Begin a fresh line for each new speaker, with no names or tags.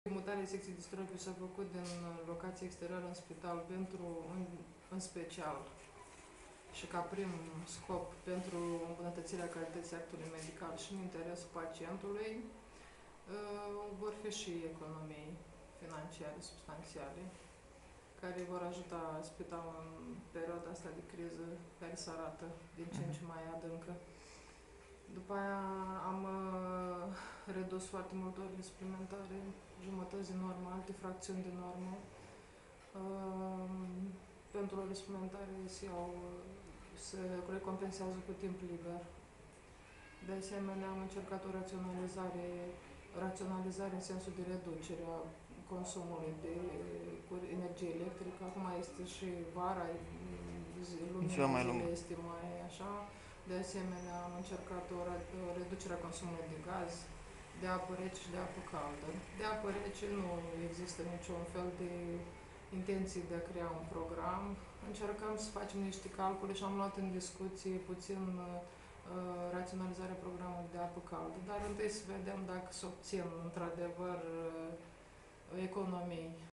Mutarea secției de stropiu s-a făcut din locație exterioară în spital în special și ca prim scop pentru îmbunătățirea calității actului medical și în interesul pacientului. Vor fi și economii financiare substanțiale care vor ajuta spitalul în perioada asta de criză care se arată din ce în ce mai adâncă. După aia am redus foarte mult orele suplimentare, jumătăți de normă, alte fracțiuni de normă. Pentru ore suplimentare se recompensează cu timp liber. De asemenea, am încercat o raționalizare în sensul de reducere a consumului de energie electrică. Acum este și vara, lumina zilei este mai așa. De asemenea, am încercat o reducere a consumului de gaz, de apă rece și de apă caldă. De apă rece nu există niciun fel de intenții de a crea un program. Încercăm să facem niște calcule și am luat în discuție puțin raționalizarea programului de apă caldă, dar întâi să vedem dacă se obțin într-adevăr economii